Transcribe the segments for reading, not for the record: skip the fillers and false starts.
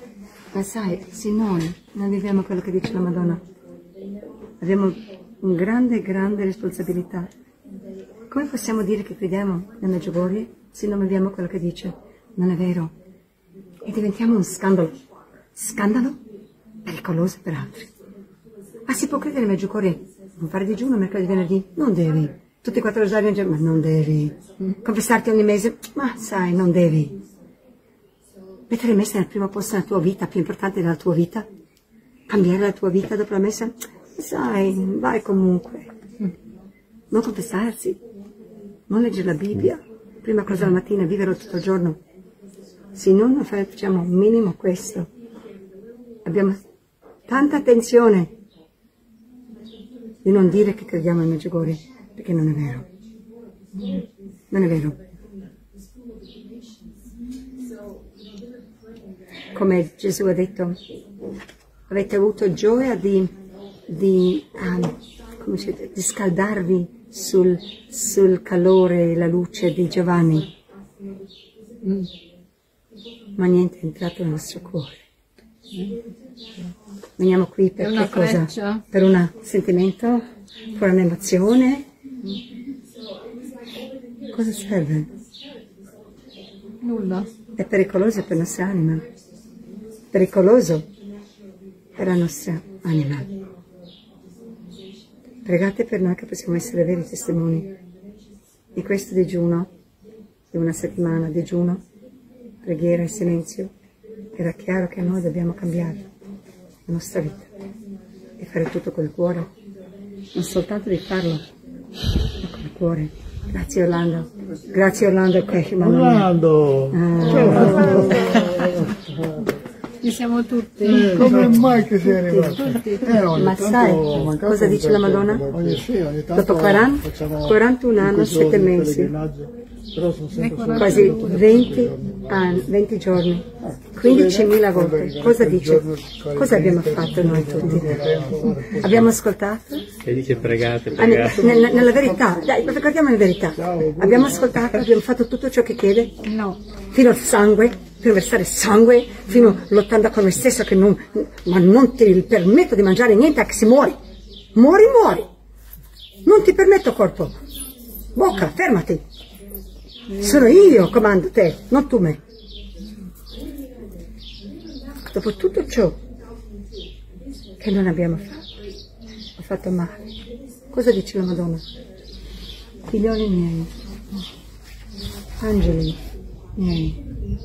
Ma sai, se noi non viviamo quello che dice la Madonna, abbiamo una grande, grande responsabilità. Come possiamo dire che crediamo nel Medjugorje se non viviamo quello che dice? Non è vero. E diventiamo un scandalo. Scandalo pericoloso per altri. Ma si può credere nel Medjugorje? Non fare digiuno mercoledì e venerdì? Non devi. Tutti i 4 rosari in giorno? Ma non devi. Confessarti ogni mese? Ma sai, non devi. Mettere messa nel primo posto nella tua vita, più importante della tua vita? Cambiare la tua vita dopo la messa? Sai, vai comunque. Non confessarsi, non leggere la Bibbia, prima cosa la mattina, vivere tutto il giorno. Se non facciamo un minimo questo, abbiamo tanta attenzione di non dire che crediamo nel Medjugorje, perché non è vero. Non è vero. Come Gesù ha detto, avete avuto gioia di scaldarvi sul calore e la luce di Giovanni, ma niente è entrato nel nostro cuore. Veniamo qui per che cosa? Per un sentimento? Per un'emozione? Cosa serve? Nulla. È pericoloso per la nostra anima, pericoloso per la nostra anima. Pregate per noi che possiamo essere veri testimoni di questo digiuno, di una settimana digiuno, preghiera e silenzio. Era chiaro che noi dobbiamo cambiare la nostra vita e fare tutto col cuore, non soltanto di farlo, ma col cuore. Grazie Orlando, grazie Orlando. Orlando! Ci siamo tutti. Come mai che sei arrivato? Ma sai cosa dice la Madonna? Dopo 41 anni, 7 mesi, quasi 20 giorni, 15.000 volte. Cosa dice? Cosa abbiamo fatto noi tutti? Abbiamo ascoltato? E dice pregate. Nella verità, dai, ricordiamo la verità. Abbiamo ascoltato, abbiamo fatto tutto ciò che chiede? No. Fino al sangue, fino a versare sangue, fino lottando con noi stesso che non, ma non ti permetto di mangiare niente anche se muori. Muori. Non ti permetto corpo. Bocca, fermati. Sono io comando te, non tu me. Dopo tutto ciò che non abbiamo fatto, ho fatto male. Cosa dice la Madonna? Figlioli miei, angeli miei,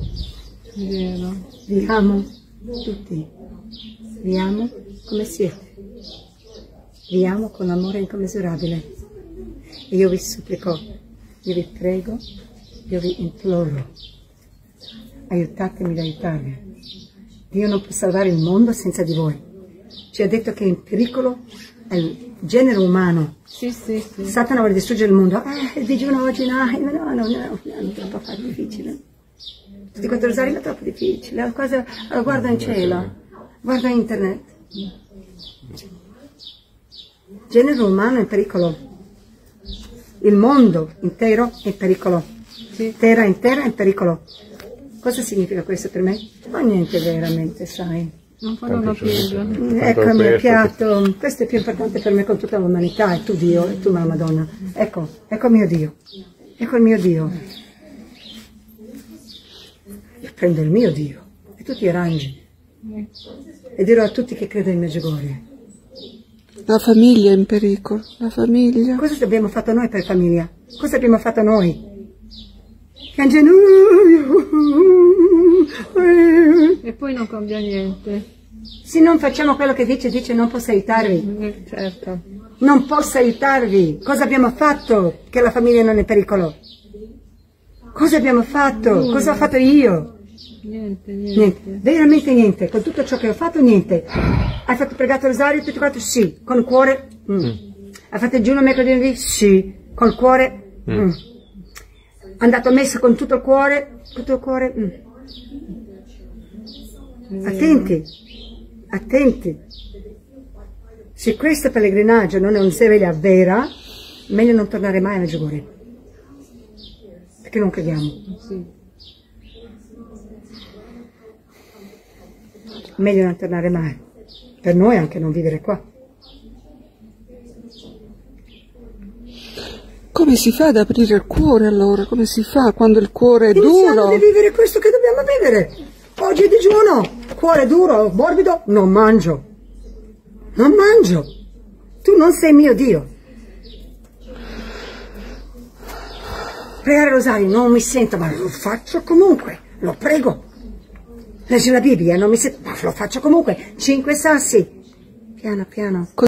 vi amo tutti, vi amo come siete, vi amo con amore incommisurabile e io vi supplico, io vi prego, io vi imploro, aiutatemi ad aiutarvi. Dio non può salvare il mondo senza di voi. Ci ha detto che è in pericolo il genere umano. Sì. Satana vuole distruggere il mondo. Il digiuno oggi no, troppo fare difficile. Tutti quattro rosari è troppo difficile. Guarda in cielo, guarda internet. Il genere umano è in pericolo. Il mondo intero è in pericolo. Terra intera è in pericolo. Cosa significa questo per me? Ma niente veramente, sai. Non farò una piega. Ecco il mio piatto, questo è più importante per me con tutta l'umanità, e tu Dio, e tu la Madonna. Ecco il mio Dio, ecco il mio Dio. Io prendo il mio Dio e tutti i rangi e dirò a tutti che credo in Medjugorje. La famiglia è in pericolo, la famiglia. Cosa abbiamo fatto noi per famiglia? Cosa abbiamo fatto noi? E poi non cambia niente. Se non facciamo quello che dice non posso aiutarvi. Certo. Non posso aiutarvi. Cosa abbiamo fatto che la famiglia non è in pericolo? Cosa abbiamo fatto? Cosa ho fatto io? Niente. Veramente niente. Con tutto ciò che ho fatto, niente. Hai fatto pregato il rosario tutti quanti? Sì. Con il cuore? Hai fatto il digiuno mercoledì e venerdì? Sì. Col cuore? Andato a messa con tutto il cuore? Tutto il cuore? Attenti. Se questo pellegrinaggio non è un seveglia vera, meglio non tornare mai a Medjugorje. Perché non crediamo. meglio non tornare mai. Per noi anche non vivere qua. Come si fa ad aprire il cuore allora? Come si fa quando il cuore è Iniziamo duro? a vivere questo che dobbiamo vivere. Oggi è digiuno, cuore duro, morbido, non mangio. Non mangio. Tu non sei mio Dio. Pregare il rosario non mi sento, ma lo faccio comunque. Lo prego. Leggere la Bibbia non mi sento, ma lo faccio comunque. 5 sassi. Piano piano.